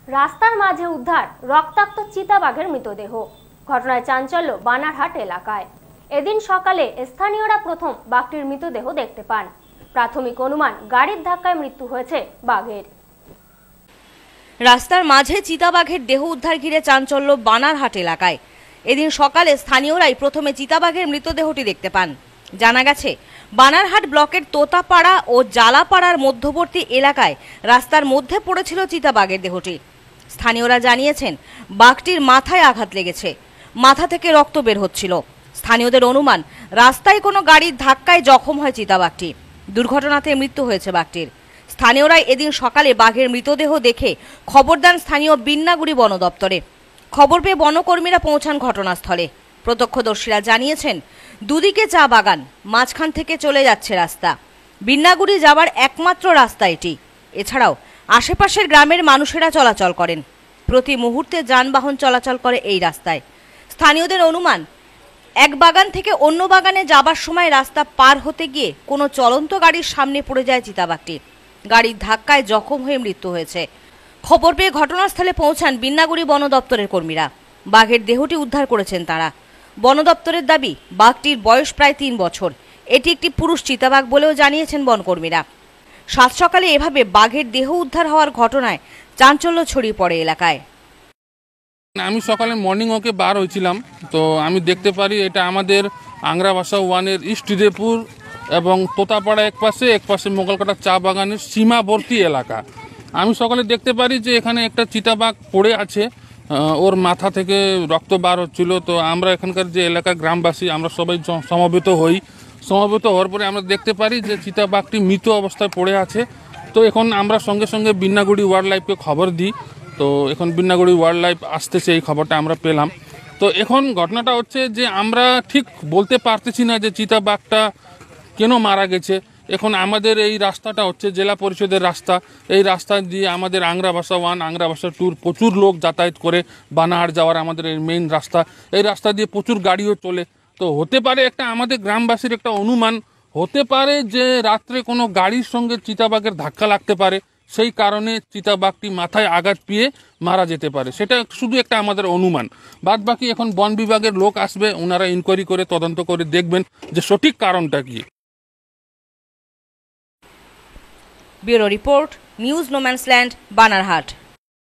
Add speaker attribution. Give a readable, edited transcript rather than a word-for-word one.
Speaker 1: রাস্তার মাঝে উদ্ধার রক্তাক্ত চিতাবাঘের মৃতদেহ। ঘটনায় চাঞ্চল্য বানারহাট এলাকায়। এদিন সকালে স্থানীয়রা প্রথম বাঘটির মৃতদেহ দেখতে পান। প্রাথমিক অনুমান গাড়ির ধাক্কায় মৃত্যু হয়েছে বাঘের।
Speaker 2: রাস্তার মাঝে চিতাবাঘের দেহ উদ্ধার ঘিরে চাঞ্চল্য বানারহাট এলাকায়। এদিন সকালে স্থানীয়রাই প্রথমে চিতাবাঘের মৃতদেহটি দেখতে পান। জানা গেছে, বানারহাট ব্লকের তোতাপাড়া ও জালাপাড়ার মধ্যবর্তী এলাকায় রাস্তার মধ্যে পড়েছিল চিতাবাঘের দেহটি। স্থানীয়রা জানিয়েছেন, বাঘটির মাথায় আঘাত লেগেছে, মাথা থেকে রক্ত বের হচ্ছিল। স্থানীয়দের অনুমান, রাস্তায় কোনো গাড়ির ধাক্কায় জখম হয় চিতাবাঘটি। দুর্ঘটনাতে মৃত্যু হয়েছে বাঘটির। স্থানীয়রাই এদিন সকালে বাঘের মৃতদেহ দেখে খবর দেন স্থানীয় বিন্নাগুড়ি বন দপ্তরে। খবর পেয়ে বনকর্মীরা পৌঁছান ঘটনাস্থলে। প্রত্যক্ষদর্শীরা জানিয়েছেন, দুদিকে চা বাগান, মাঝখান থেকে চলে যাচ্ছে রাস্তা। বিন্নাগুড়ি যাওয়ার একমাত্র রাস্তা এটি। এছাড়াও আশেপাশের গ্রামের মানুষেরা চলাচল করেন। প্রতি মুহূর্তে যানবাহন চলাচল করে এই রাস্তায়। স্থানীয়দের অনুমান, এক বাগান থেকে অন্য বাগানে যাবার সময় রাস্তা পার হতে গিয়ে কোনো চলন্ত গাড়ির সামনে পড়ে যায় চিতাবাঘটি। গাড়ির ধাক্কায় জখম হয়ে মৃত্যু হয়েছে। খবর পেয়ে ঘটনাস্থলে পৌঁছান বিন্নাগুড়ি বন দপ্তরের কর্মীরা। বাঘের দেহটি উদ্ধার করেছেন তারা। বন দপ্তরের দাবি, বাঘটির বয়স প্রায় 3 বছর। এটি একটি পুরুষ চিতাবাঘ বলেও জানিয়েছেন বনকর্মীরা। সাত সকালে এভাবে বাঘের দেহ উদ্ধার হওয়ার ঘটনায় চাঞ্চল্য ছড়িয়ে পড়ে এলাকায়।
Speaker 3: আমি সকালে মর্নিং ওয়াকে বার হয়েছিলাম, তো আমি দেখতে পারি এটা আমাদের আংরাবাসা 1-এর ইস্ট হৃদয়পুর এবং তোতাপাড়া এক পাশে মোগলকাটা চা বাগানের সীমাবর্তী এলাকা। আমি সকালে দেখতে পারি যে এখানে একটা চিতাবাঘ পড়ে আছে, ওর মাথা থেকে রক্ত বার হচ্ছিল। তো আমরা এখানকার যে এলাকার গ্রামবাসী আমরা সবাই সমবেত হওয়ার পরে আমরা দেখতে পারি যে চিতাবাঘটি মৃত অবস্থায় পড়ে আছে। তো এখন আমরা সঙ্গে সঙ্গে বিন্নাগুড়ি ওয়াইল্ড লাইফকে খবর দিই। তো এখন বিন্নাগুড়ি ওয়াইল্ড লাইফ আসতেছে, এই খবরটা আমরা পেলাম। তো এখন ঘটনাটা হচ্ছে যে আমরা ঠিক বলতে পারতেছি না যে চিতাবাঘটা কেন মারা গেছে। এখন আমাদের এই রাস্তাটা হচ্ছে জেলা পরিষদের রাস্তা। এই রাস্তা দিয়ে আমাদের আংরাবাসা 1, আংরাবাসা 2 প্রচুর লোক যাতায়াত করে বানারহাট যাওয়ার আমাদের এই মেইন রাস্তা। এই রাস্তা দিয়ে প্রচুর গাড়িও চলে। তো হতে পারে একটা আমাদের গ্রামবাসীর একটা অনুমান হতে পারে যে রাত্রে কোনো গাড়ির সঙ্গে চিতাবাঘের ধাক্কা লাগতে পারে, সেই কারণে চিতাবাঘটি মাথায় আঘাত পেয়ে মারা যেতে পারে। সেটা শুধু একটা আমাদের অনুমান। বাদ বাকি এখন বন বিভাগের লোক আসবে, ওনারা ইনকোয়ারি করে তদন্ত করে দেখবেন যে সঠিক কারণটা কি।
Speaker 2: Bureau report, news no man's land, Banarhat.